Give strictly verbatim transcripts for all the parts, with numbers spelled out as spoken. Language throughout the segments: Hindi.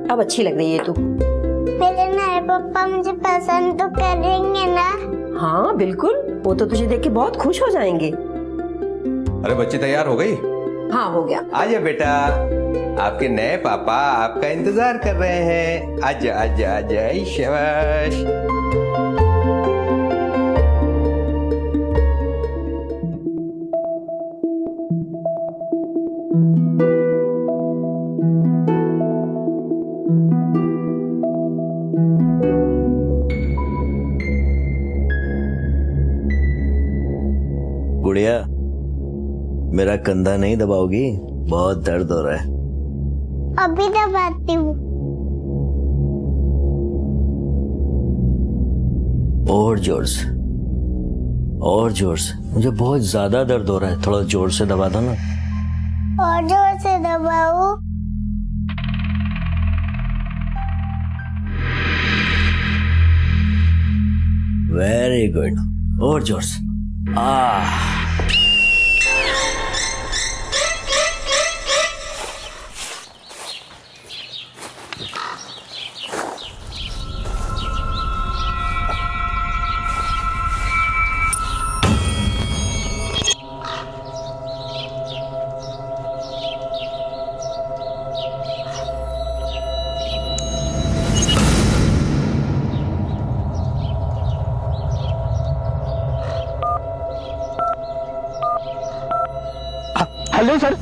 अब अच्छी लग रही है तू। मेरे नए पापा मुझे पसंद तो करेंगे ना? हाँ बिल्कुल, वो तो तुझे देख के बहुत खुश हो जाएंगे। अरे बच्ची तैयार हो गई? हाँ हो गया। आजा बेटा, आपके नए पापा आपका इंतजार कर रहे हैं। आजा आजा आजा, शाबाश। गुड़िया, मेरा कंधा नहीं दबाओगी? बहुत दर्द हो रहा है। अभी दबाती हूँ। और जोर से, और जोर से। मुझे बहुत ज्यादा दर्द हो रहा है, थोड़ा जोर से दबा दो ना। और जोर से दबाओ। वेरी गुड, और जोर से। Ah, hello sir.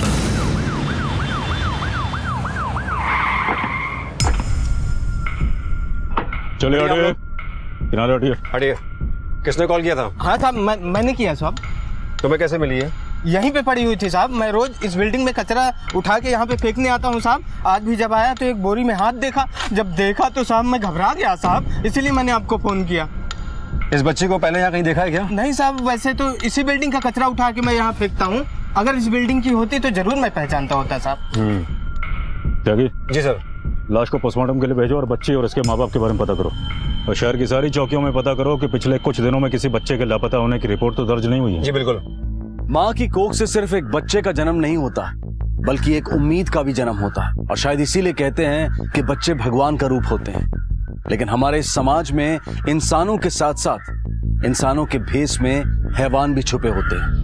चलिए हटिए, किनारे हटिए। हटिए। किसने कॉल किया था? हाँ साहब, मैं मैंने किया साहब। तुम्हें कैसे मिली है? यहीं पे पड़ी हुई थी साहब। मैं रोज इस बिल्डिंग में कचरा उठा के यहाँ पे फेंकने आता हूँ साहब। आज भी जब आया तो एक बोरी में हाथ देखा। जब देखा तो साहब मैं घबरा गया साहब, इसीलिए मैंने आपको फोन किया। इस बच्ची को पहले यहाँ कहीं देखा है क्या? नहीं साहब, वैसे तो इसी बिल्डिंग का कचरा उठा के मैं यहाँ फेंकता हूँ। अगर इस बिल्डिंग की होती तो जरूर मैं पहचानता होता साहब। त्यागी जी सर। लाश को पोस्टमार्टम के लिए भेजो और बच्ची और इसके माँ बाप के बारे में पता करो। और शहर की सारी चौकियों में पता करो कि पिछले कुछ दिनों में किसी बच्चे के लापता होने की रिपोर्ट तो दर्ज नहीं हुई है। जी बिल्कुल। माँ की कोख से सिर्फ एक बच्चे का जन्म नहीं होता, बल्कि एक उम्मीद का भी जन्म होता है। और शायद इसीलिए कहते हैं कि बच्चे भगवान का रूप होते हैं। लेकिन हमारे इस समाज में इंसानों के साथ साथ इंसानों के भेष में हैवान भी छुपे होते हैं।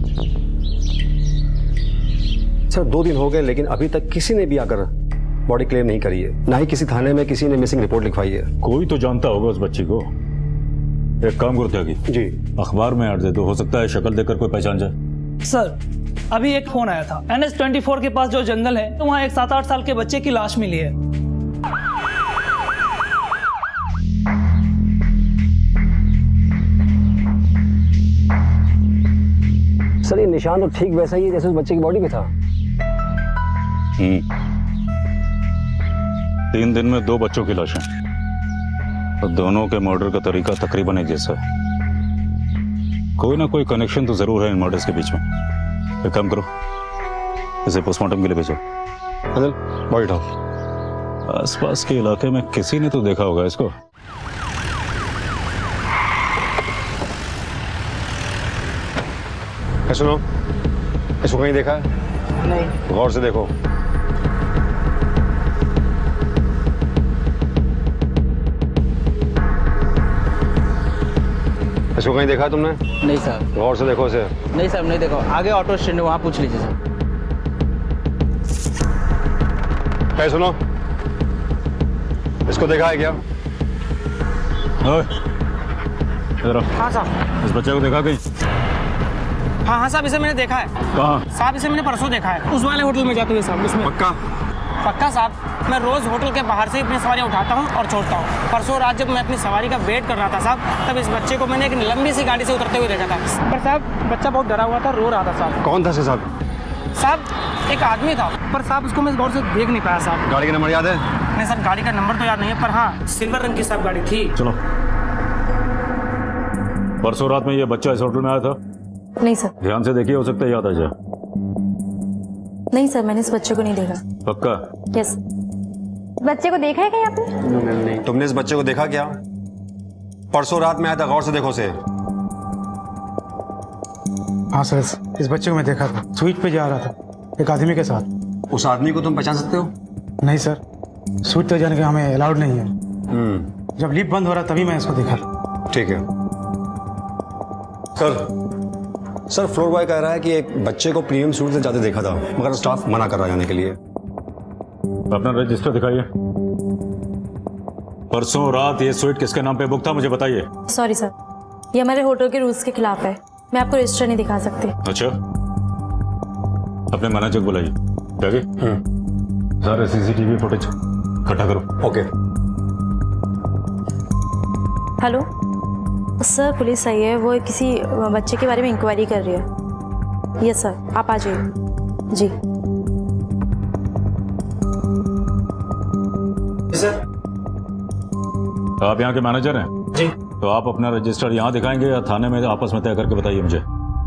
सर दो दिन हो गए लेकिन अभी तक किसी ने भी आकर बॉडी क्लेम नहीं करी है, ना ही किसी थाने में किसी ने मिसिंग रिपोर्ट लिखवाई है। कोई तो जानता होगा उस बच्ची को। एक काम करो त्यागी, जी अखबार में ऐड दे दो, हो सकता है शक्ल देखकर कोई पहचान जाए। सर अभी एक फोन आया था, एन एच ट्वेंटी फोर के पास जो जंगल है तो वहाँ एक सात आठ साल के बच्चे की लाश मिली है। सर ये निशान तो ठीक वैसा ही है जैसे उस बच्चे की बॉडी में था। हम्म तीन दिन में दो बच्चों की लाशें, और दोनों के मर्डर का तरीका तकरीबन एक जैसा है। कोई ना कोई कनेक्शन तो जरूर है इन मर्डर्स के बीच में। एक काम करो, इसे पोस्टमार्टम के लिए भेजो। अनिल बॉडी उठाओ। आसपास के इलाके में किसी ने तो देखा होगा इसको। सुनो, इसको कहीं देखा है? नहीं। गौर से देखो। इसको कहीं देखा है तुमने? नहीं सर। गौर से देखो इसे। नहीं सर, नहीं देखो। आगे ऑटो स्टैंड है, वहाँ पूछ लीजिए सर। है सुनो, इसको देखा है क्या? इधर आओ। हाँ साहब। इस बच्चे को देखा कहीं? हाँ हाँ साहब, इसे मैंने देखा है। कहाँ? साहब इसे मैंने परसों देखा है, उस वाले होटल में जाते हुए साहब। उसमें पक्का? पक्का साहब। मैं रोज होटल के बाहर से अपनी सवारी उठाता हूँ और छोड़ता हूँ। परसों रात जब मैं अपनी सवारी का वेट कर रहा था साहब, तब इस बच्चे को मैंने एक लंबी सी गाड़ी से उतरते हुए देखा था। पर साहब बच्चा बहुत डरा हुआ था, रो रहा था साहब। कौन था साहब? साहब एक आदमी था, पर साहब उसको मैं गौर से देख नहीं पाया साहब। गाड़ी का नंबर याद है? नहीं सर, गाड़ी का नंबर तो याद नहीं है, पर हाँ सिल्वर रंग की साहब गाड़ी थी। चलो, परसों रात में ये बच्चा इस होटल में आया था? नहीं सर। ध्यान से देखिए, हो सकता है याद आ जाए। नहीं सर, मैंने इस बच्चे को नहीं देखा। पक्का? यस। बच्चे को देखा है क्या आपने? नहीं, नहीं। तुमने इस बच्चे को देखा क्या? परसों रात में आया था, गौर से देखो उसे। हाँ सर, इस बच्चे को मैं देखा था, स्वीट पे जा रहा था एक आदमी के साथ। उस आदमी को तुम पहचान सकते हो? नहीं सर। सूट तो जाने के हमें अलाउड नहीं है। जब लिफ्ट बंद हो रहा तभी मैं इसको देखा। ठीक है सर। सर फ्लोर बॉय कह रहा है कि एक बच्चे को प्रीमियम सूट से जाते देखा था, मगर स्टाफ मना कर रहा है जाने के लिए। अपना रजिस्टर दिखाइए। परसों रात ये स्वीट किसके नाम पे बुक था, मुझे बताइए। सॉरी सर, ये हमारे होटल के रूल्स के खिलाफ है, मैं आपको रजिस्टर नहीं दिखा सकती। अच्छा, अपने मैनेजर बुलाइए। जागे सारे सीसीटीवी फुटेज इकट्ठा करो। ओके। हेलो सर, पुलिस आई है, वो किसी बच्चे के बारे में इंक्वायरी कर रही है। यस सर, आप आ जाइए। जी सर। आप यहाँ के मैनेजर हैं? जी। तो आप अपना रजिस्टर यहाँ दिखाएंगे या थाने में आपस में तय करके बताइए मुझे।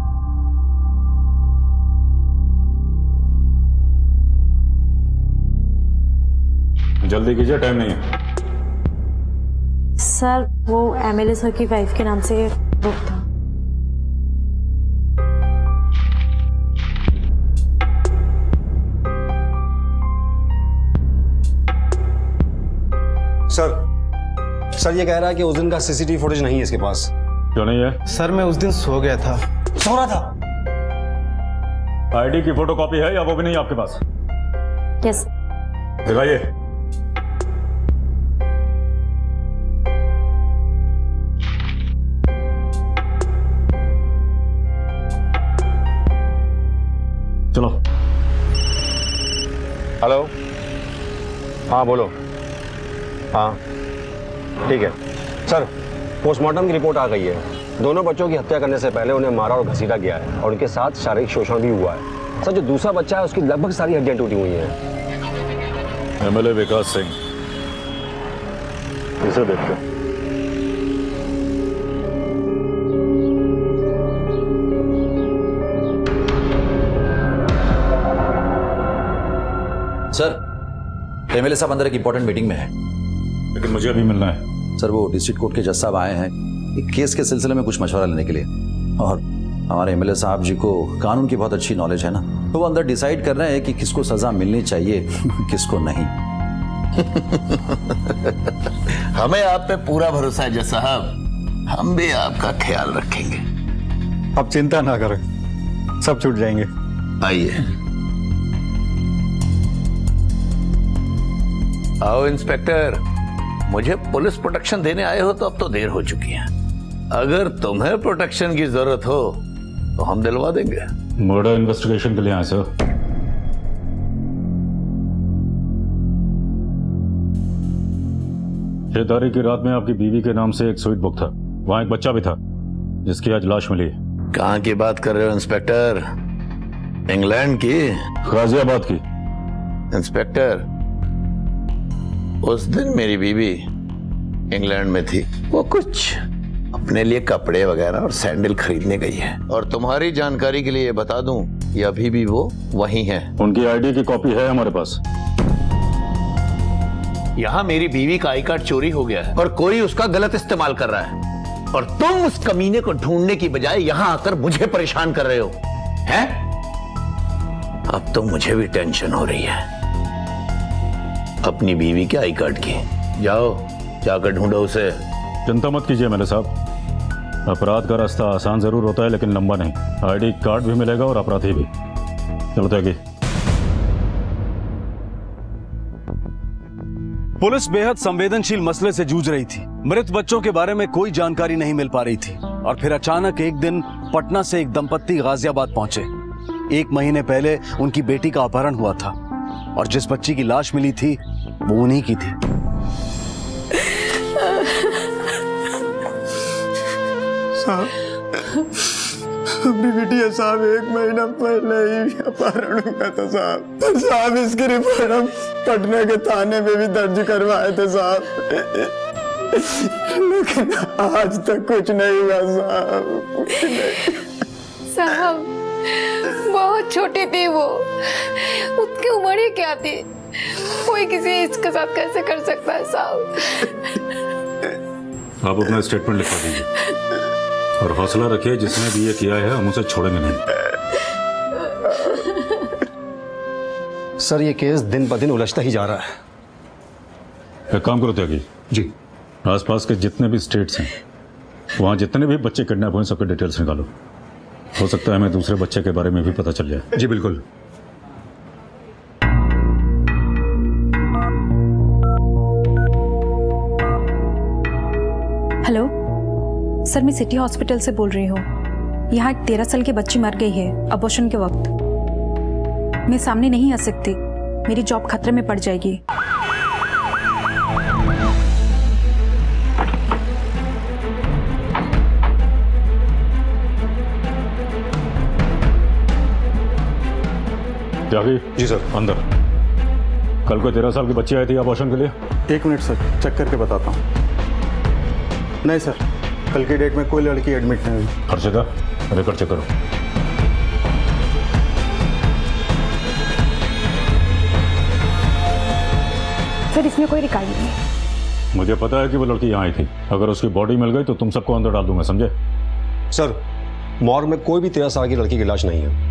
जल्दी कीजिए, टाइम नहीं है। सर वो एमएलए सर की वाइफ के नाम से बुक था। सर सर ये कह रहा है कि उस दिन का सीसीटीवी फुटेज नहीं है इसके पास। क्यों नहीं है? सर मैं उस दिन सो गया था। सो रहा था। आईडी की फोटोकॉपी है या वो भी नहीं आपके पास? यस। दिखाइए। चलो। हेलो, हाँ बोलो। हाँ ठीक है सर, पोस्टमार्टम की रिपोर्ट आ गई है। दोनों बच्चों की हत्या करने से पहले उन्हें मारा और घसीटा गया है और उनके साथ शारीरिक शोषण भी हुआ है। सर जो दूसरा बच्चा है उसकी लगभग सारी हड्डियां टूटी हुई हैं। एमएलए विकास सिंह, इसे देखते। सर एमएलए साहब अंदर एक इंपॉर्टेंट मीटिंग में है, लेकिन मुझे अभी मिलना है। सर वो डिस्ट्रिक्ट कोर्ट के जज साहब आए हैं एक केस के सिलसिले में कुछ मशवरा लेने के लिए, और हमारे एमएलए साहब जी को कानून की बहुत अच्छी नॉलेज है ना, तो वो अंदर डिसाइड कर रहे हैं कि किसको सजा मिलनी चाहिए किसको नहीं। हमें आप पे पूरा भरोसा है जज साहब, हम भी आपका ख्याल रखेंगे। अब चिंता ना करें, सब छूट जाएंगे। आइए। आओ इंस्पेक्टर, मुझे पुलिस प्रोटेक्शन देने आए हो तो अब तो देर हो चुकी है। अगर तुम्हें प्रोटेक्शन की जरूरत हो तो हम दिलवा देंगे। मर्डर इन्वेस्टिगेशन के लिए आए सर। छह तारीख की रात में आपकी बीवी के नाम से एक स्वीट बुक था, वहां एक बच्चा भी था जिसकी आज लाश मिली। कहाँ की बात कर रहे हो इंस्पेक्टर? इंग्लैंड की? गाजियाबाद की। इंस्पेक्टर उस दिन मेरी बीवी इंग्लैंड में थी, वो कुछ अपने लिए कपड़े वगैरह और सैंडल खरीदने गई है, और तुम्हारी जानकारी के लिए बता दूं ये अभी भी वो वहीं है। उनकी आईडी की कॉपी है हमारे पास। यहाँ मेरी बीवी का आई कार्ड चोरी हो गया है और कोई उसका गलत इस्तेमाल कर रहा है, और तुम उस कमीने को ढूंढने की बजाय यहाँ आकर मुझे परेशान कर रहे हो हैं? अब तो मुझे भी टेंशन हो रही है अपनी बीवी के आई कार्ड की। जाओ जाकर ढूंढो उसे। चिंता मत कीजिए मेरे साहब, अपराध का रास्ता आसान जरूर होता है लेकिन लंबा नहीं। आईडी कार्ड भी मिलेगा और अपराधी भी। चलो त्यागी। पुलिस बेहद संवेदनशील मसले से जूझ रही थी। मृत बच्चों के बारे में कोई जानकारी नहीं मिल पा रही थी, और फिर अचानक एक दिन पटना से एक दंपत्ति गाजियाबाद पहुंचे। एक महीने पहले उनकी बेटी का अपहरण हुआ था, और जिस बच्ची की लाश मिली थी वो उन्हीं की थी। साहब, अपनी बिटिया साहब एक महीना पहले ही अपहरण हुआ था साहब। तो साहब इसकी रिपोर्ट हम पटना के थाने में भी दर्ज करवाए थे साहब, लेकिन आज तक कुछ नहीं हुआ साहब। साहब बहुत छोटी थी वो, उसकी उम्र ही क्या थी? कोई किसी इसके साथ कैसे कर सकता है साहब? आप अपना स्टेटमेंट लिखवा दीजिए और हौसला रखिए, जिसने भी ये किया है हम उसे छोड़ेंगे नहीं। सर ये केस दिन ब दिन उलझता ही जा रहा है। एक काम करो त्यागी जी, आसपास के जितने भी स्टेट्स हैं वहाँ जितने भी बच्चे किडनैप हुए सबके डिटेल्स निकालो। हो सकता है हमें दूसरे बच्चे के बारे में भी पता चल जाए। जी बिल्कुल। हेलो सर, मैं सिटी हॉस्पिटल से बोल रही हूँ। यहाँ एक तेरह साल की बच्ची मर गई है अबॉर्शन के वक्त। मैं सामने नहीं आ सकती, मेरी जॉब खतरे में पड़ जाएगी। त्यागी जी सर। अंदर। कल को तेरह साल की बच्ची आई थी अबॉर्शन के लिए? एक मिनट सर, चेक करके बताता हूँ। नहीं सर, कल की डेट में कोई लड़की एडमिट नहीं हुई। हर्षिता रिकॉर्ड चेक करो। सर इसमें कोई रिकॉर्ड नहीं। मुझे पता है कि वो लड़की यहाँ आई थी। अगर उसकी बॉडी मिल गई तो तुम सबको अंदर डाल दूंगा, समझे? सर मॉर्ग में कोई भी तेरह साल की लड़की की लाश नहीं है।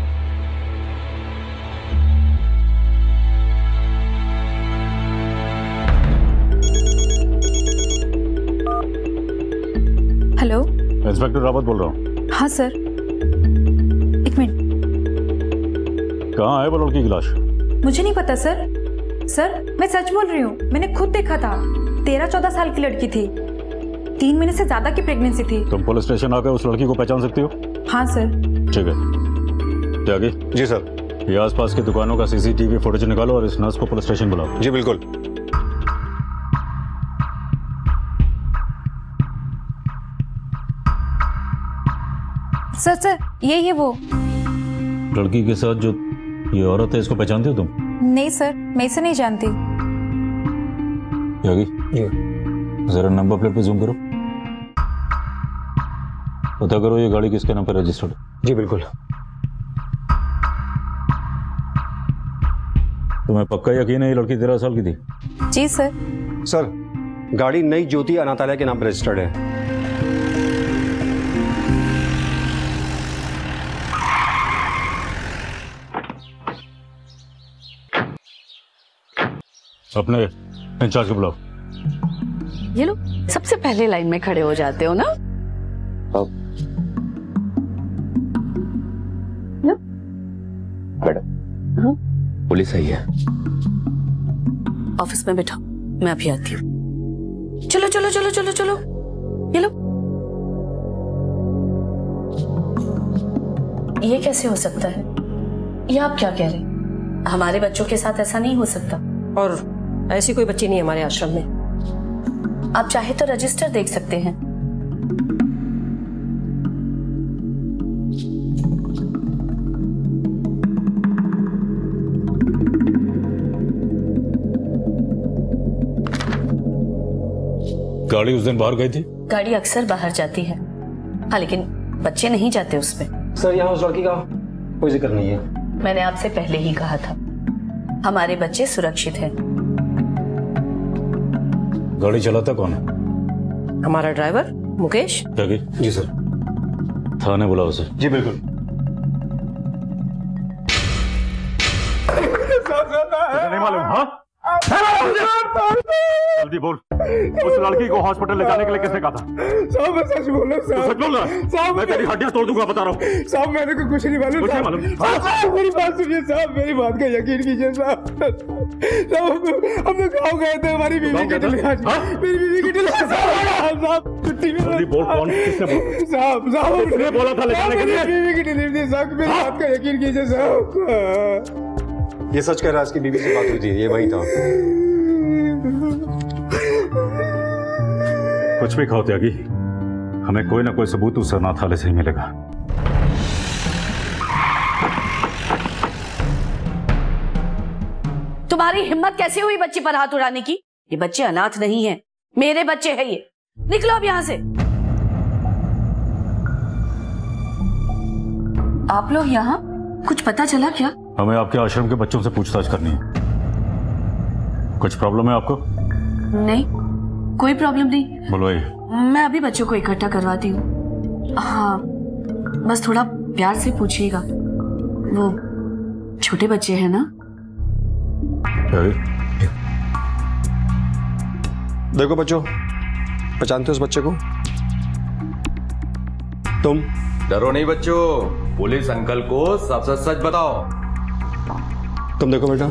हेलो, इंस्पेक्टर रावत बोल रहा हूँ। हाँ सर, एक मिनट। कहाँ है वो लड़की की लाश? मुझे नहीं पता सर। सर मैं सच बोल रही हूँ, मैंने खुद देखा था। तेरह चौदह साल की लड़की थी, तीन महीने से ज्यादा की प्रेगनेंसी थी। तुम पुलिस स्टेशन आकर उस लड़की को पहचान सकती हो? हाँ सर। ठीक है त्यागी जी सर। ये आसपास की दुकानों का सीसीटीवी फुटेज निकालो और इस नर्स को पुलिस स्टेशन बुलाओ। जी बिल्कुल। सर सर यही है वो लड़की के साथ जो ये औरत है, इसको पहचानते हो तुम? नहीं सर, मैं इसे नहीं जानती। त्यागी जरा नंबर प्लेट पे जूम करो, पता करो ये गाड़ी किसके नाम पर रजिस्टर्ड है। जी बिल्कुल। तुम्हें पक्का यकीन है ये लड़की तेरह साल की थी? जी सर। सर गाड़ी नई ज्योति अनाथालय के नाम पर रजिस्टर्ड है। अपने इंचार्ज को बुलाओ। ये लो, सबसे पहले लाइन में खड़े हो जाते हो ना। अब मैडम हाँ? पुलिस आई है। ऑफिस में बैठो, मैं अभी आती हूँ। चलो चलो चलो चलो चलो, ये लो। ये कैसे हो सकता है? ये आप क्या कह रहे हैं? हमारे बच्चों के साथ ऐसा नहीं हो सकता। और ऐसी कोई बच्ची नहीं हमारे आश्रम में। आप चाहे तो रजिस्टर देख सकते हैं। गाड़ी उस दिन बाहर गई थी? गाड़ी अक्सर बाहर जाती है, हाँ, लेकिन बच्चे नहीं जाते उसमें। सर यहाँ उस लड़की का कोई जिक्र नहीं है। मैंने आपसे पहले ही कहा था, हमारे बच्चे सुरक्षित हैं। गाड़ी चलाता कौन है? हमारा ड्राइवर मुकेश। त्यागी जी सर। थाने बुलाओ उसे। जी बिल्कुल। नहीं मालूम? हाँ जल्दी बोल, उस लड़की को हॉस्पिटल ले जाने के लिए किसने कहा था? साहब मैं सच बोल रहा हूँ साहब। सच बोल रहा है? साहब मैं तेरी हड्डियां तोड़ दूंगा, बता रहा हूँ। साहब मैंने को कुछ नहीं मालूम। कुछ नहीं मालूम? साहब मेरी बात सुनिए साहब, मेरी बात का यकीन कीजिए साहब। साहब हम लोग गाँव गए थे, हमारी बीवी की डिलीवरी, मेरी बीवी की डिलीवरी साहब छुट्टी में। जल्दी बोल, कौन किसने बोला? साहब साहब किसने बोला था ले जाने के लिए? बीवी की डिलीवरी साहब, मेरी बात का यकीन कीजिए साहब। ये सच कह रहा है, इसकी बीवी से बात हुई थी, ये वही था। कुछ भी खाओ त्यागी, हमें कोई ना कोई सबूत उस अनाथालय से ही मिलेगा। तुम्हारी हिम्मत कैसे हुई बच्ची पर हाथ उड़ाने की? ये बच्चे अनाथ नहीं हैं, मेरे बच्चे हैं ये। निकलो अब यहां से। आप लोग यहाँ, कुछ पता चला क्या? हमें आपके आश्रम के बच्चों से पूछताछ करनी है। कुछ प्रॉब्लम है आपको? नहीं, कोई प्रॉब्लम नहीं। बुलवाई। मैं अभी बच्चों को इकट्ठा करवाती हूँ। हाँ, बस थोड़ा प्यार से पूछिएगा, वो छोटे बच्चे हैं ना। देखो बच्चों, पहचानते हो उस बच्चे को? तुम? डरो नहीं बच्चों, पुलिस अंकल को सब सच सच बताओ। तुम देखो बेटा।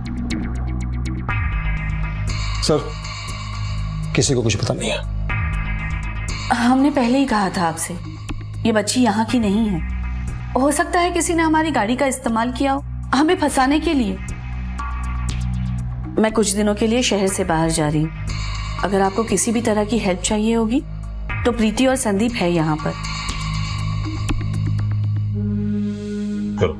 सर, किसी को कुछ पता नहीं है। हमने पहले ही कहा था आपसे, ये बच्ची यहाँ की नहीं है। हो सकता है किसी ने हमारी गाड़ी का इस्तेमाल किया हो हमें फंसाने के लिए। मैं कुछ दिनों के लिए शहर से बाहर जा रही हूँ। अगर आपको किसी भी तरह की हेल्प चाहिए होगी तो प्रीति और संदीप है यहाँ पर। चलो।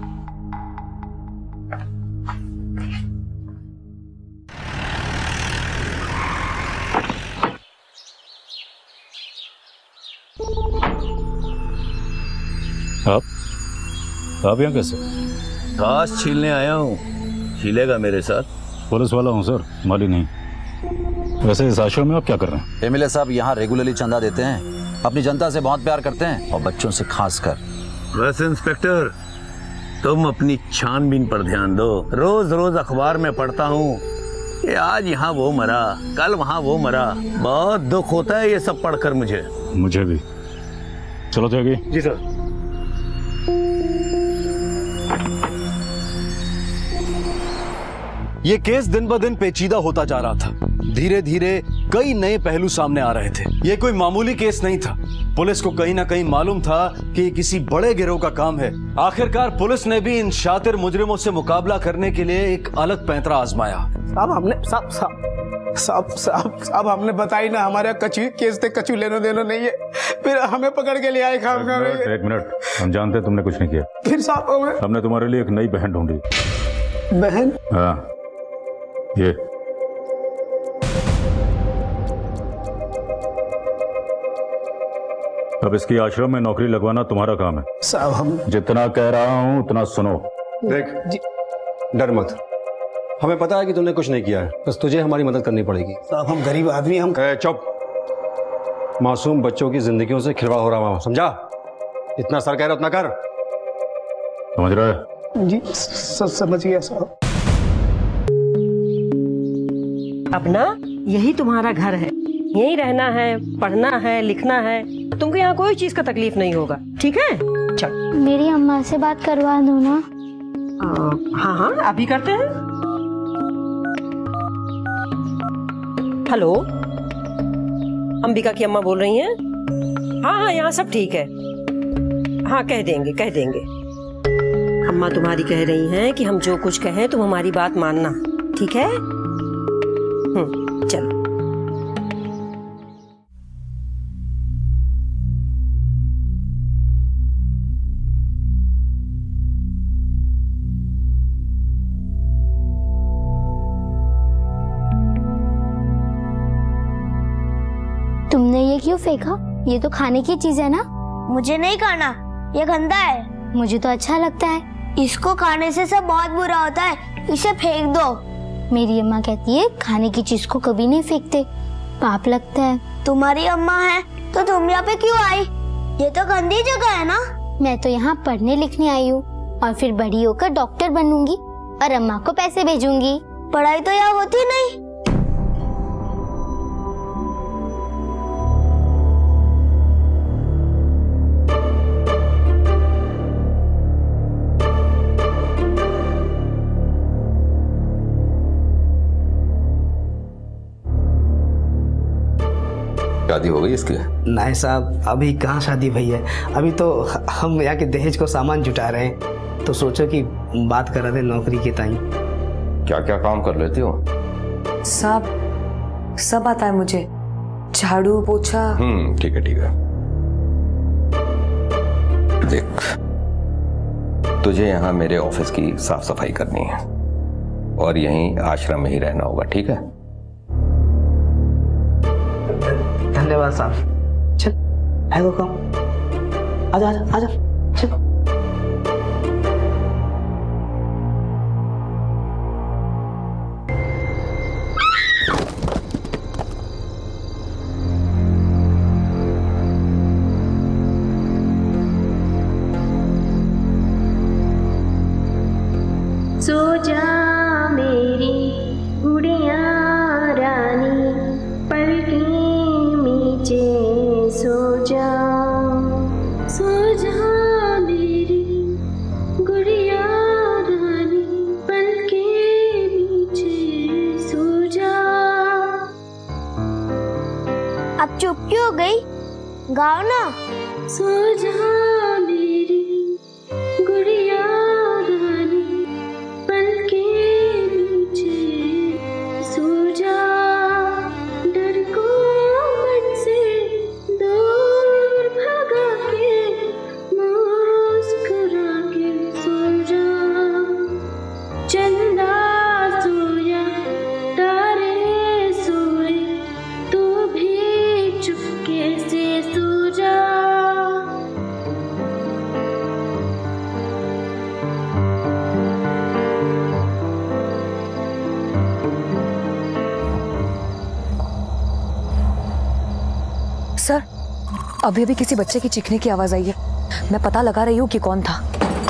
आप आप यहाँ कैसे? घास छीलने आया हूँ। छीलेगा मेरे साथ? पुलिस वाला हूँ सर, माली नहीं। वैसे इस आश्रम में आप क्या कर रहे हैं? एमएलए साहब यहाँ रेगुलरली चंदा देते हैं, अपनी जनता से बहुत प्यार करते हैं और बच्चों से खास कर। वैसे इंस्पेक्टर, तुम अपनी छानबीन पर ध्यान दो। रोज रोज अखबार में पढ़ता हूँ कि आज यहाँ वो मरा, कल वहाँ वो मरा। बहुत दुख होता है ये सब पढ़कर मुझे। मुझे भी। चलो त्यागी। जी सर। ये केस दिन ब दिन पेचीदा होता जा रहा था। धीरे धीरे कई नए पहलू सामने आ रहे थे। ये कोई मामूली केस नहीं था। पुलिस को कहीं ना कहीं मालूम था कि ये किसी बड़े गिरोह का काम है। आखिरकार पुलिस ने भी इन शातिर मुजरिमों से मुकाबला करने के लिए एक अलग पैंतरा आजमाया। साहब हमने साहब साहब साहब साहब साहब हमने बताई ना, हमारे कचू केस थे, कचू लेना देना नहीं है। फिर हमें पकड़ के ले आए खाम खा रहे हैं। एक मिनट, हम जानते हैं तुमने कुछ नहीं किया। फिर साहब हमें हमने तुम्हारे लिए एक नई बहन ढूंढी। बहन? हाँ, ये अब इसकी आश्रम में नौकरी लगवाना तुम्हारा काम है। साहब हम जितना कह रहा हूं उतना सुनो। देख, डर मत। हमें पता है कि तूने कुछ नहीं किया है, बस तुझे हमारी मदद करनी पड़ेगी। साहब हम गरीब आदमी, हम चुप। मासूम बच्चों की जिंदगियों से खिलवाड़ हो रहा है, समझा? इतना सर कह रहा उतना कर। समझ रहा है? जी सब समझ गया साहब। अपना यही तुम्हारा घर है, यही रहना है, पढ़ना है, लिखना है। तुमको यहाँ कोई चीज का तकलीफ नहीं होगा, ठीक है? चल। मेरी अम्मा से बात करवा दो ना। आ, हाँ हाँ अभी करते हैं। हेलो, अंबिका की अम्मा बोल रही हैं? हाँ हाँ यहाँ सब ठीक है। हाँ कह देंगे कह देंगे। अम्मा तुम्हारी कह रही हैं कि हम जो कुछ कहें तुम हमारी बात मानना, ठीक है? हम्म चलो। तुमने ये क्यों फेंका? ये तो खाने की चीज है ना। मुझे नहीं खाना, ये गंदा है। मुझे तो अच्छा लगता है। इसको खाने से सब बहुत बुरा होता है, इसे फेंक दो। मेरी अम्मा कहती है खाने की चीज को कभी नहीं फेंकते, पाप लगता है। तुम्हारी अम्मा है तो तुम यहाँ पे क्यों आई? ये तो गंदी जगह है ना। मैं तो यहाँ पढ़ने लिखने आई हूँ और फिर बड़ी होकर डॉक्टर बनूंगी और अम्मा को पैसे भेजूंगी। पढ़ाई तो यहाँ होती नहीं। शादी हो गई इसकी? नहीं साहब, अभी कहाँ शादी भई है। अभी तो हम यहाँ के दहेज को सामान जुटा रहे हैं, तो सोचो कि बात कर रहे थे नौकरी के टाइम। क्या क्या काम कर लेती हो? सब सब आता है मुझे, झाड़ू पोछा। हम्म ठीक है ठीक है। देख, तुझे यहाँ मेरे ऑफिस की साफ सफाई करनी है और यहीं आश्रम में ही रहना होगा, ठीक है? धन्यवाद साहब। चल है वो काम। आजा आजा आजा चल। सो जा मेरी गुड़िया रानी, पल अब चुप क्यों हो गई? गाओ ना। सो जा मेरी गुड़िया रानी, पल के नीचे सो जा, डर को मन से दूर भगा के मुस्कुरा के सो जा। चंदा सोया तारे सोए, तू भी चुपके से सो जा। सर, अभी अभी किसी बच्चे की चीखने की आवाज आई है। मैं पता लगा रही हूँ कि कौन था।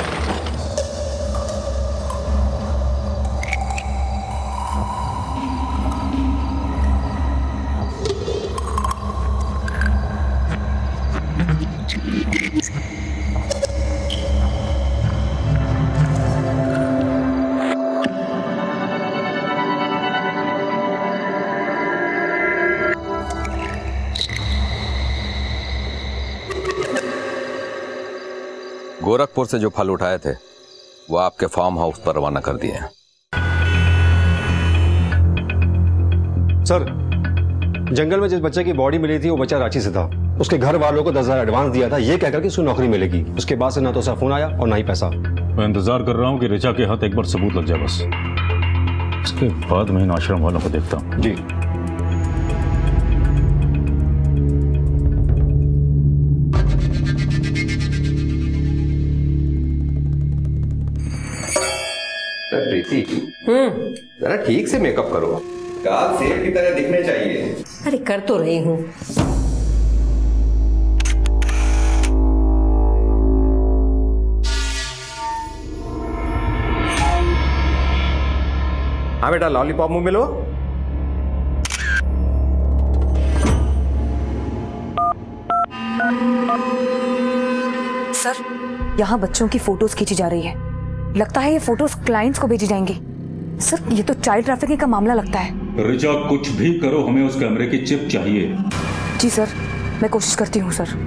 गोरखपुर से जो फल उठाए थे वो आपके फार्म हाउस पर रवाना कर दिए हैं। सर, जंगल में जिस बच्चे की बॉडी मिली थी वो बच्चा रांची से था। उसके घर वालों को दस हजार एडवांस दिया था ये कहकर कि उसको नौकरी मिलेगी। उसके बाद से ना तो उसका फोन आया और ना ही पैसा। मैं इंतजार कर रहा हूँ कि ऋचा के हाथ एक बार सबूत लग जाए बस। उसके बाद मैं इन आश्रम वालों को देखता हूँ। जी। प्रीति, हम्म जरा ठीक से मेकअप करो, काल सेब की तरह दिखने चाहिए। अरे कर तो रही हूँ। हाँ बेटा, लॉलीपॉप मुंह में लो। सर, यहाँ बच्चों की फोटोज खींची जा रही है। लगता है ये फोटोज क्लाइंट्स को भेजी जाएंगी। सर, ये तो चाइल्ड ट्रैफिकिंग का मामला लगता है। रिचा, कुछ भी करो, हमें उस कैमरे की चिप चाहिए। जी सर, मैं कोशिश करती हूँ सर।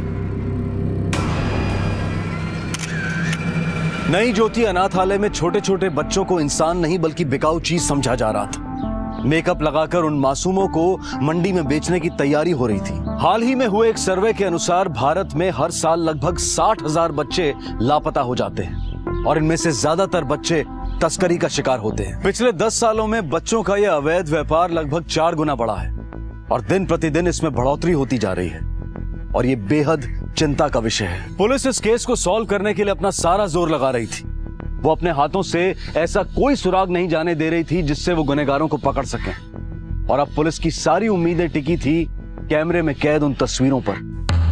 नई ज्योति अनाथालय में छोटे छोटे बच्चों को इंसान नहीं बल्कि बिकाऊ चीज समझा जा रहा था। मेकअप लगाकर उन मासूमों को मंडी में बेचने की तैयारी हो रही थी। हाल ही में हुए एक सर्वे के अनुसार भारत में हर साल लगभग साठ हजार बच्चे लापता हो जाते हैं और इनमें से ज्यादातर बच्चे तस्करी का शिकार होते हैं। पिछले दस सालों में बच्चों का यह अवैध व्यापार लगभग चार गुना बढ़ा है और दिन प्रतिदिन इसमें बढ़ोतरी होती जा रही है और ये बेहद चिंता का विषय है। पुलिस इस केस को सॉल्व करने के लिए अपना सारा जोर लगा रही थी। वो अपने हाथों से ऐसा कोई सुराग नहीं जाने दे रही थी जिससे वो गुनहगारों को पकड़ सकें। और अब पुलिस की सारी उम्मीदें टिकी थी कैमरे में कैद उन तस्वीरों पर।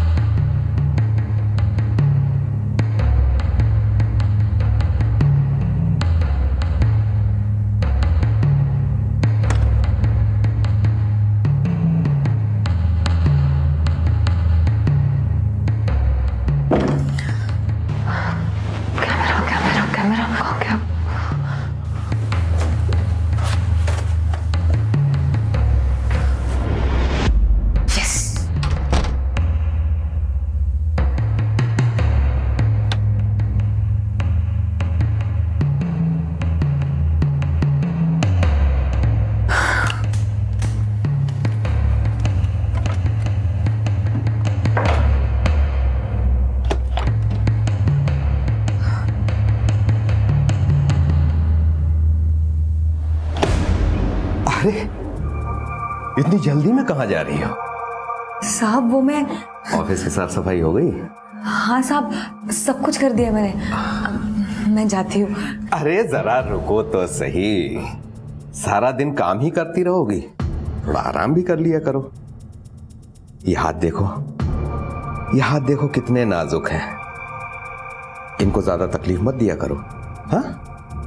अरे इतनी जल्दी में कहाँ जा रही हो? साहब वो मैं ऑफिस की साफ सफाई हो गई? हाँ साहब, सब कुछ कर दिया मैंने। मैं जाती हूँ। अरे जरा रुको तो सही, सारा दिन काम ही करती रहोगी, थोड़ा आराम भी कर लिया करो। ये हाथ देखो, ये हाथ देखो कितने नाजुक हैं, इनको ज्यादा तकलीफ मत दिया करो। हाँ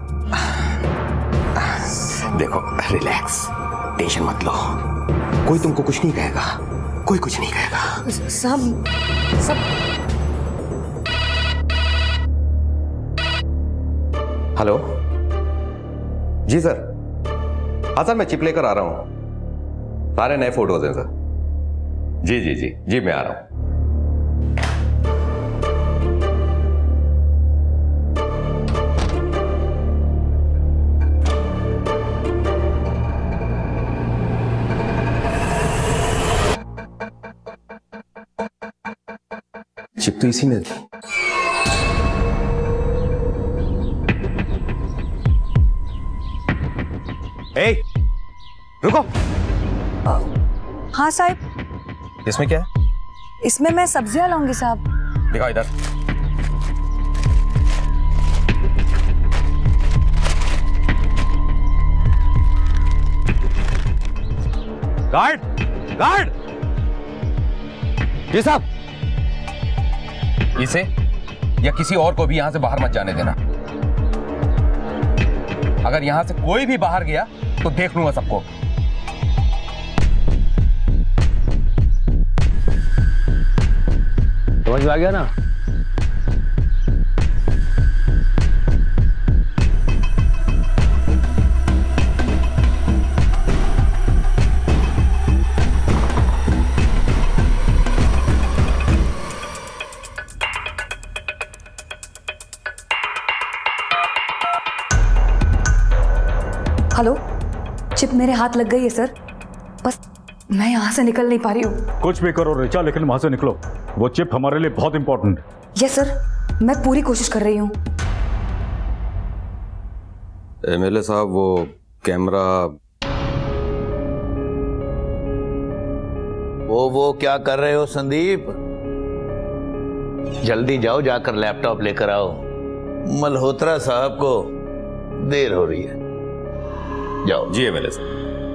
देखो, रिलैक्स, टेंशन मत लो, कोई तुमको कुछ नहीं कहेगा, कोई कुछ नहीं कहेगा। सब सब हेलो जी सर। हाँ सर, मैं चिप लेकर आ रहा हूं, सारे नए फोटोज हैं सर। जी जी जी जी मैं आ रहा हूं। चिप तो इसी में थी। ए, रुको। हाँ साहब। इसमें क्या है? इसमें मैं सब्जियां लाऊंगी साहब। दिखाओ इधर। Guard, guard. ये साहब, इसे या किसी और को भी यहां से बाहर मत जाने देना। अगर यहां से कोई भी बाहर गया तो देख लूंगा सबको। समझ में आ गया ना? हेलो, चिप मेरे हाथ लग गई है सर। बस मैं यहाँ से निकल नहीं पा रही हूँ। कुछ भी करो रिचा, लेकिन वहां से निकलो। वो चिप हमारे लिए बहुत इंपॉर्टेंट है। यस सर, मैं पूरी कोशिश कर रही हूँ। एमएलए साहब, वो कैमरा वो वो क्या कर रहे हो संदीप? जल्दी जाओ, जाकर लैपटॉप लेकर आओ। मल्होत्रा साहब को देर हो रही है। जाओ। जी एमएलए साहब।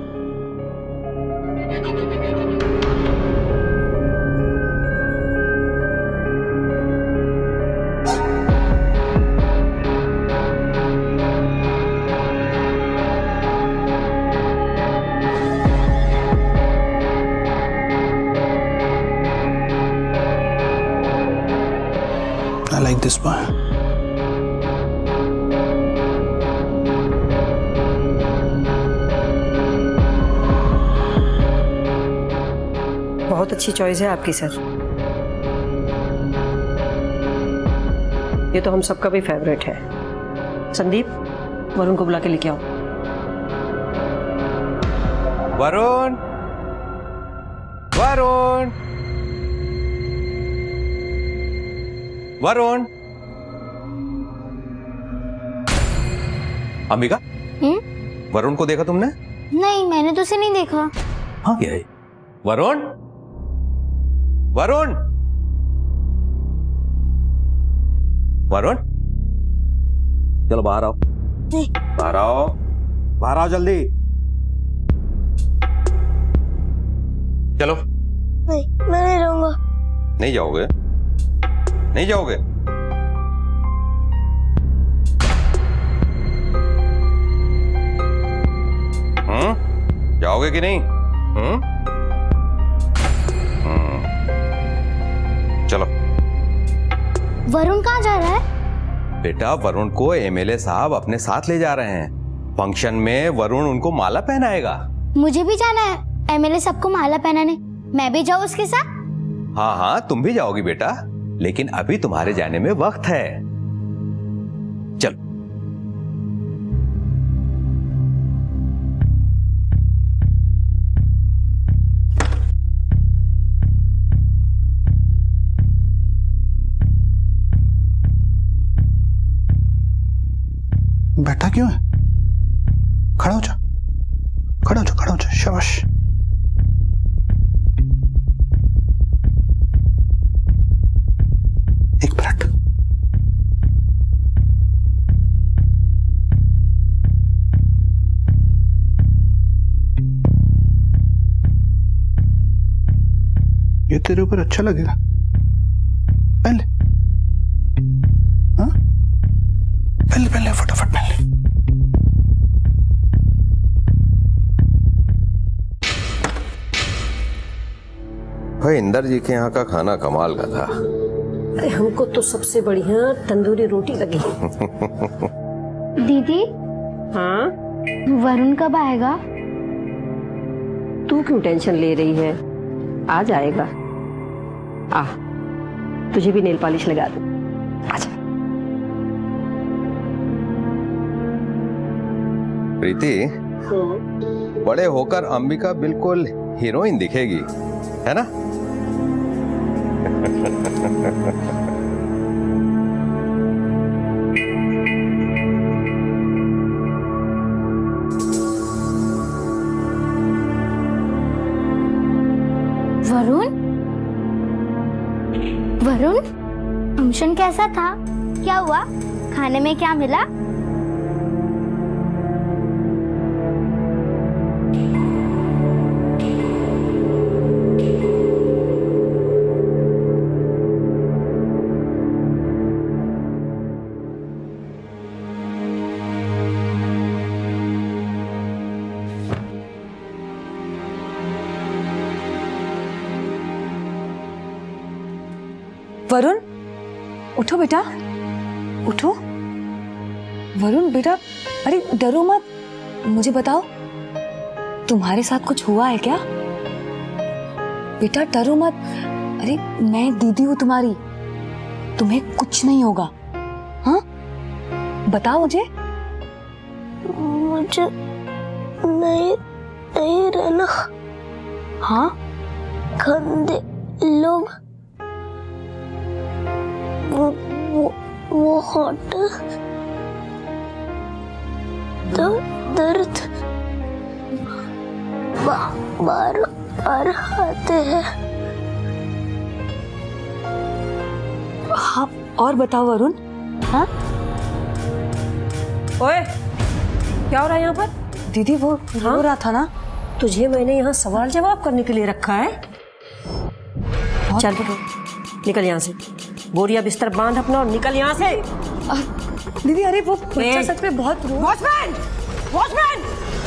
I like this one. बहुत अच्छी चॉइस है आपकी सर। ये तो हम सबका भी फेवरेट है। संदीप, वरुण को बुला के लेके आओ। वरुण, वरुण, वरुण। अंबिका, वरुण को देखा तुमने? नहीं, मैंने तो उसे नहीं देखा। हाँ क्या है? वरुण, वरुण, वरुण, चलो बाहर आओ। बाहर आओ, बाहर आओ जल्दी। चलो। नहीं, मैं नहीं रहूंगा। नहीं जाओगे? नहीं जाओगे? हम्म? जाओगे कि नहीं? हम्म? चलो। वरुण कहाँ जा रहा है? बेटा, वरुण को एमएलए साहब अपने साथ ले जा रहे हैं। फंक्शन में वरुण उनको माला पहनाएगा। मुझे भी जाना है एमएलए सबको माला पहनाने। मैं भी जाऊँ उसके साथ? हाँ हाँ, तुम भी जाओगी बेटा, लेकिन अभी तुम्हारे जाने में वक्त है। चलो। बैठा क्यों है? खड़ा हो जा, खड़ा हो जा, खड़ा हो जा। शाबाश। एक मिनट। ये तेरे ऊपर अच्छा लगेगा, पहन ले। हाँ, पहन ले, पहन ले, फटाफट पहन ले। भाई, इंदर जी के यहाँ का खाना कमाल का था। अरे हमको तो सबसे बढ़िया तंदूरी रोटी लगी। दीदी। हाँ? वरुण कब आएगा? तू क्यों टेंशन ले रही है? आ जाएगा। आ, तुझे भी नेल पॉलिश लगा दूं। आजा। प्रीति, बड़े होकर अंबिका बिल्कुल हीरोइन दिखेगी, है ना? वरुण, वरुण, फंक्शन कैसा था? क्या हुआ? खाने में क्या मिला? वरुण, उठो बेटा, उठो। वरुण बेटा, अरे डरो मत, मुझे बताओ तुम्हारे साथ कुछ हुआ है क्या? बेटा डरो मत, अरे मैं दीदी हूँ तुम्हारी, तुम्हें कुछ नहीं होगा। हाँ बताओ मुझे। मुझे नहीं नहीं रहना। हाँ गंदे लोग, वो वो वो हॉट दर्द बार बार आते हैं। हाँ और बताओ वरुण। हाँ ओए, क्या हो रहा है यहाँ पर? दीदी वो रो हाँ? रहा था ना। तुझे मैंने यहाँ सवाल जवाब करने के लिए रखा है। चल निकल यहाँ से, बोरिया बिस्तर बांध अपना और निकल यहाँ से। आ, दीदी अरे वो बच्चा सच में बहुत रो। वॉचमैन, वॉचमैन,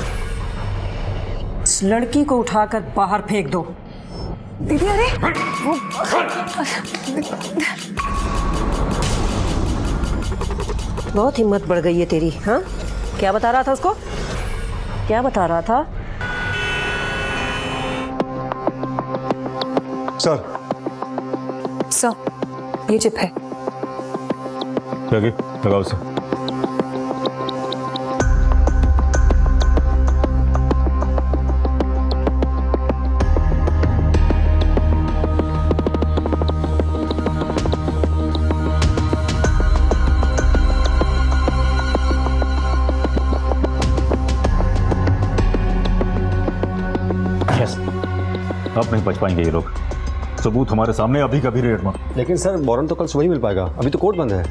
इस लड़की को उठाकर बाहर फेंक दो। दीदी अरे वो बहुत हिम्मत बढ़ गई है तेरी। हाँ क्या बता रहा था उसको? क्या बता रहा था? सर सर ये चिप है। लगाओ उसे। यस, अब नहीं बच पाएंगे ये लोग। सबूत हमारे सामने, अभी कभी रेड में। लेकिन सर वारंट तो कल सुबह ही मिल पाएगा, अभी तो कोर्ट बंद है।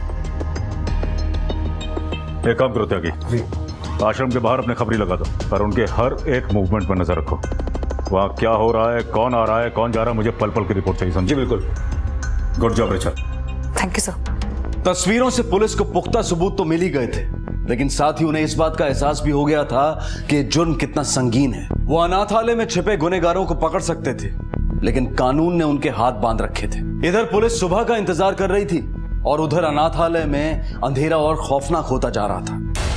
एक काम करो त्यागी, आश्रम के बाहर अपने खबरी लगा दो और उनके हर एक मूवमेंट पर नजर रखो। वहाँ क्या हो रहा है, कौन आ रहा है, कौन जा रहा है, मुझे पल पल की रिपोर्ट चाहिए। समझी? बिल्कुल। Good job Richard. Thank you sir. तस्वीरों से पुलिस को पुख्ता सबूत तो मिल ही गए थे, लेकिन साथ ही उन्हें इस बात का एहसास भी हो गया था कि जुर्म कितना संगीन है। वो अनाथालय में छिपे गुनहगारों को पकड़ सकते थे, लेकिन कानून ने उनके हाथ बांध रखे थे। इधर पुलिस सुबह का इंतजार कर रही थी और उधर अनाथालय में अंधेरा और खौफनाक होता जा रहा था।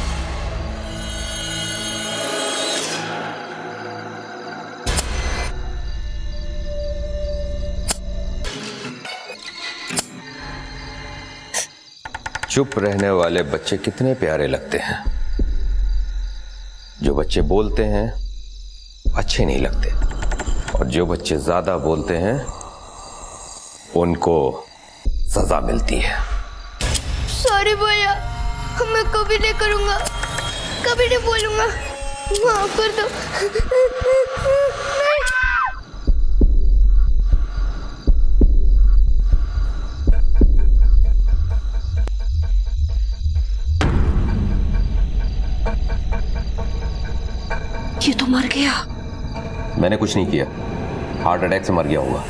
चुप रहने वाले बच्चे कितने प्यारे लगते हैं। जो बच्चे बोलते हैं अच्छे नहीं लगते, और जो बच्चे ज्यादा बोलते हैं उनको सजा मिलती है। सॉरी भैया, मैं कभी नहीं करूंगा, कभी नहीं बोलूंगा, माफ कर दो। ये तो मर गया। मैंने कुछ नहीं किया, हार्ट अटैक से मर गया होगा।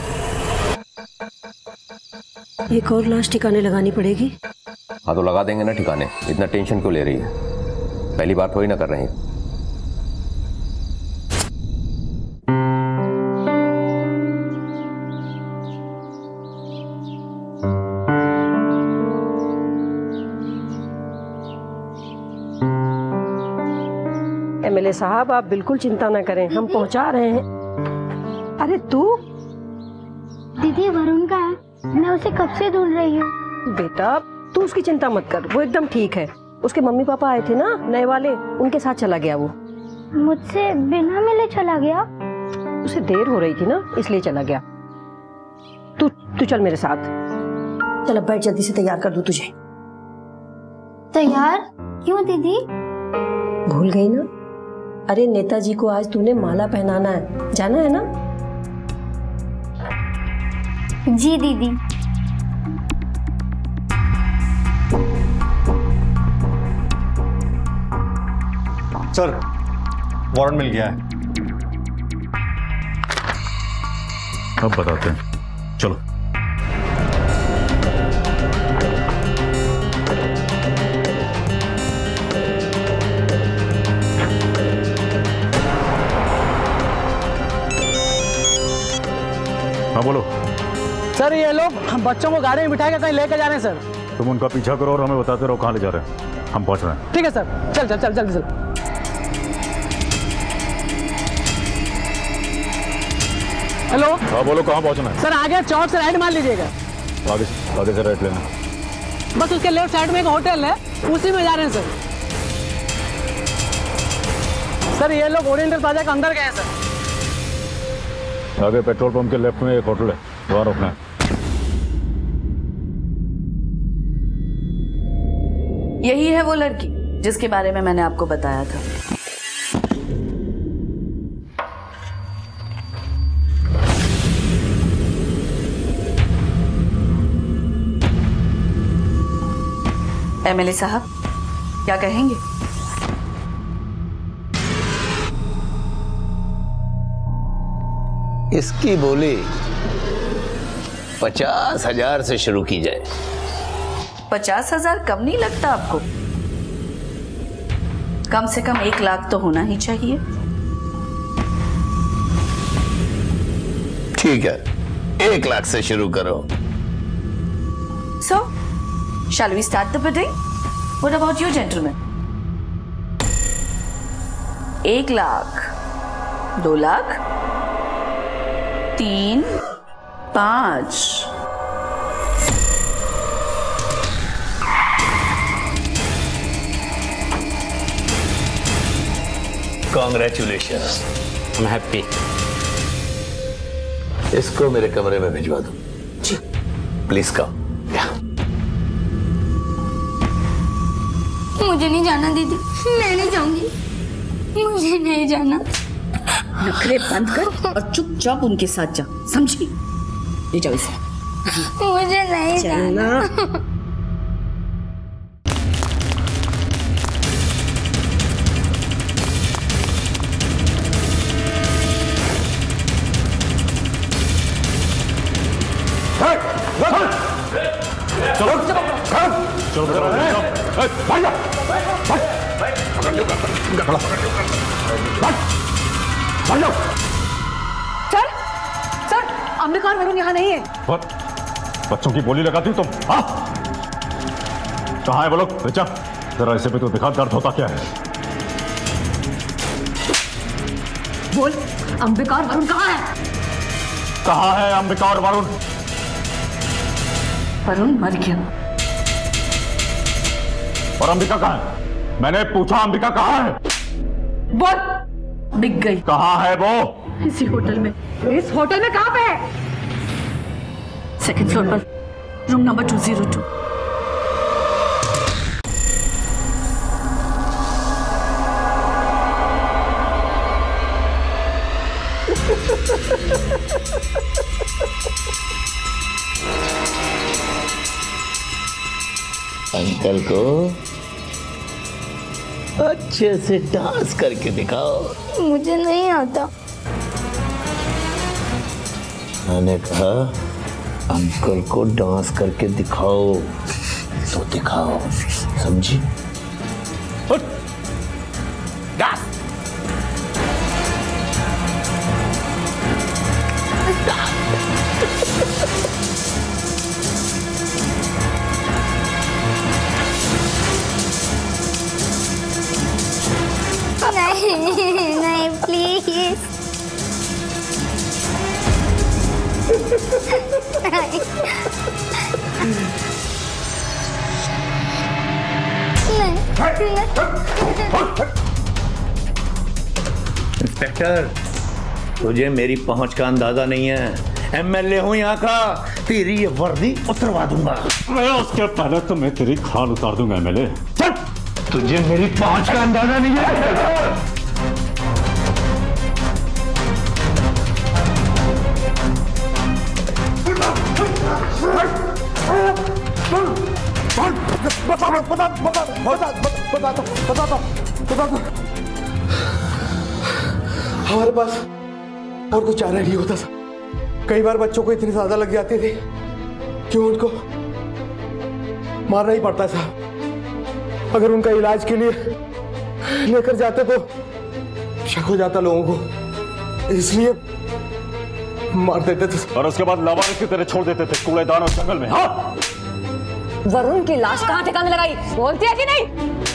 एक और लाश ठिकाने लगानी पड़ेगी। हाँ तो लगा देंगे ना ठिकाने, इतना टेंशन क्यों ले रही है? पहली बार थोड़ी ना कर रहे हैं। एमएलए साहब, आप बिल्कुल चिंता ना करें, हम पहुंचा रहे हैं। अरे तू दीदी वरुण का है, मैं उसे कब से ढूंढ रही हूँ। बेटा तू उसकी चिंता मत कर, वो एकदम ठीक है। उसके मम्मी पापा आए थे ना नए वाले, उनके साथ चला गया वो। मुझसे बिना मिले चला गया? उसे देर हो रही थी ना इसलिए चला गया। तू तू चल मेरे साथ। चल अब बैठ, जल्दी से तैयार कर दूं तुझे। तैयार क्यों दीदी? भूल गई ना? अरे नेताजी को आज तूने माला पहनाना है, जाना है ना? जी दीदी। सर वारंट मिल गया है। अब बताते हैं, चलो। हाँ बोलो। सर ये लोग हम बच्चों को गाड़ी में बिठा के कहीं लेके जा रहे हैं सर। तुम उनका पीछा करो और हमें बताते रहो कहाँ ले जा रहे हैं, हम पहुंच रहे हैं। ठीक है सर, चल चल चल जल्दी चल। हेलो। हाँ बोलो, कहाँ पहुंचना है? सर आगे चौक से राइट मार लीजिएगा। आगे आगे से राइट लेना। बस उसके लेफ्ट साइड में एक होटल है, उसी में जा रहे हैं सर। सर ये लोग ओरिएंटल प्लाजा के अंदर गए हैं सर। आगे पेट्रोल पंप के लेफ्ट में एक होटल है, वहां रुकना है। यही है वो लड़की जिसके बारे में मैंने आपको बताया था। एमएलए साहब क्या कहेंगे? इसकी बोली पचास हजार से शुरू की जाए। पचास हजार कम नहीं लगता आपको? कम से कम एक लाख तो होना ही चाहिए। ठीक है, एक लाख से शुरू करो। So, shall we start the bidding? What about you, gentlemen? एक लाख, दो लाख, तीन, पांच। Congratulations. I'm happy. इसको मेरे कमरे में भिजवा दो। जी। Please come. मुझे नहीं जाना दीदी, मैं नहीं जाऊंगी, मुझे नहीं जाना। नखरे बंद कर और चुपचाप उनके साथ जा, समझी? ले जाओ इसे। मुझे नहीं जाना। चलो चलो भाई सर सर अंबिका और वरुण यहाँ नहीं है। बच्चों की बोली लगाती हो तुम? हाँ कहाँ है वो लोग? बेचा जरा ऐसे पे तो दिखा दर्द होता क्या है। बोल, अंबिका और वरुण कहाँ है? कहाँ है अंबिका और वरुण? वरुण मर गया। और अंबिका कहाँ है? मैंने पूछा अंबिका कहाँ है? बोल। बिक गई। कहाँ है वो? इसी होटल में। इस होटल में कहाँ पे है? सेकंड फ्लोर पर, room number two zero two. Uncle को अच्छे से डांस करके दिखाओ। मुझे नहीं आता। मैंने कहा अंकल को डांस करके दिखाओ तो दिखाओ, समझी? डांस। नहीं नहीं प्लीज। इंस्पेक्टर, तुझे मेरी पहुंच का अंदाजा नहीं है। एमएलए हूं यहाँ का, तेरी ये वर्दी उतरवा दूंगा। मैं उसके पहले तो मैं तेरी खाल उतार दूंगा एमएलए। तुझे मेरी पहुंच का अंदाजा नहीं है। बता बता बता बता बता बता बता हमारे पास और कुछ चारा नहीं होता था। कई बार बच्चों को इतनी ज्यादा लग जाती थी कि उनको मारना ही पड़ता था। अगर उनका इलाज के लिए लेकर जाते तो शक हो जाता लोगों को, इसलिए मार देते थे और उसके बाद लावारिस की तरह छोड़ देते थे कूड़ेदान और जंगल में। हाँ, वरुण की लाश कहाँ ठिकाने लगाई, बोलती है कि नहीं?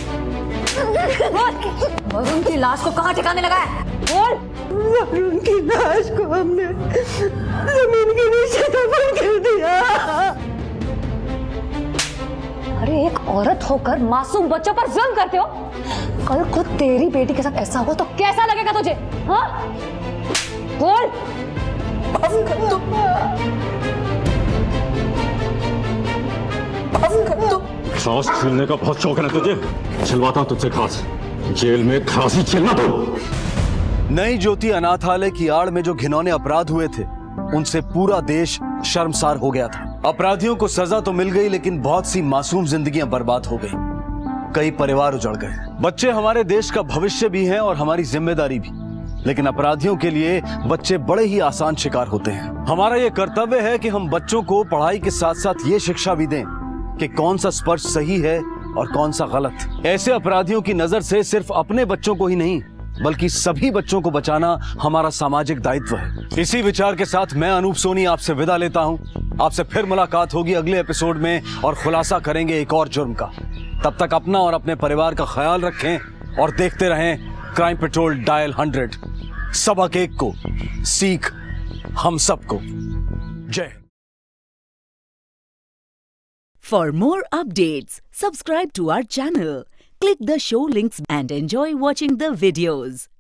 वरुण की लाश को कहाँ ठिकाने लगाया, बोल। वरुण की लाश को हमने जमीन के नीचे दफन कर दिया। अरे एक औरत होकर मासूम बच्चों पर जुल्म करते हो। कल खुद तेरी बेटी के साथ ऐसा हुआ तो कैसा लगेगा तुझे? हाँ, बोल। घास छीलने का बहुत शौक है ना तुझे? छिलवाता हूं तुझसे घास, जेल में घास ही छीलना दो। नई ज्योति अनाथालय की आड़ में जो घिनौने अपराध हुए थे, उनसे पूरा देश शर्मसार हो गया था। अपराधियों को सजा तो मिल गई, लेकिन बहुत सी मासूम जिंदगियां बर्बाद हो गई। कई परिवार उजड़ गए। बच्चे हमारे देश का भविष्य भी हैं और हमारी जिम्मेदारी भी, लेकिन अपराधियों के लिए बच्चे बड़े ही आसान शिकार होते हैं। हमारा ये कर्तव्य है कि हम बच्चों को पढ़ाई के साथ साथ ये शिक्षा भी दें कि कौन सा स्पर्श सही है और कौन सा गलत। ऐसे अपराधियों की नजर से सिर्फ अपने बच्चों को ही नहीं, बल्कि सभी बच्चों को बचाना हमारा सामाजिक दायित्व है। इसी विचार के साथ मैं अनूप सोनी आपसे विदा लेता हूं। आपसे फिर मुलाकात होगी अगले एपिसोड में और खुलासा करेंगे एक और जुर्म का। तब तक अपना और अपने परिवार का ख्याल रखें और देखते रहें क्राइम पेट्रोल डायल हंड्रेड। सबक एक को, सीख हम सबको। जय। For more updates, subscribe to our channel, click the show links and enjoy watching the videos.